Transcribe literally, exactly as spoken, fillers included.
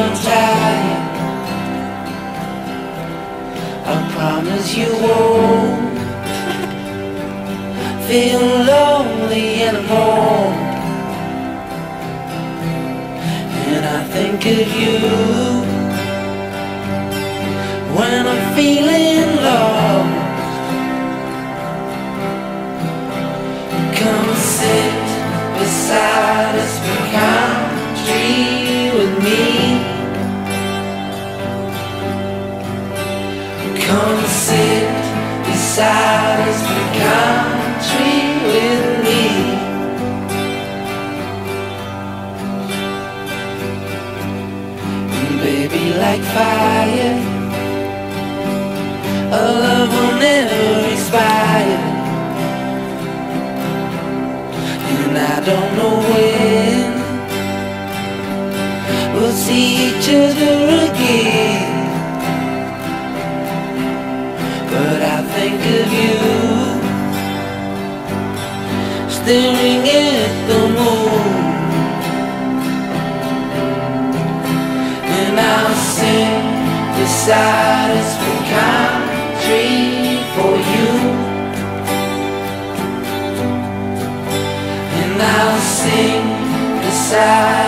I'm tired, I promise you won't feel lonely anymore. And I think of you when I'm feeling lost. Come and sit beside this pecan tree with me. Come and sit beside this pecan tree with me. And baby, like fire, our love will never expire. And I don't know when we'll see each other again, but I think of you staring at the moon. And I'll sing beside this pecan tree for you. And I'll sing beside